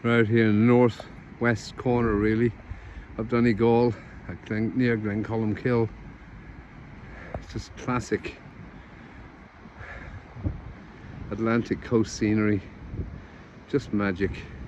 We're out here in the northwest corner, really, of Donegal, near Glencolumbkille. It's just classic Atlantic coast scenery, just magic.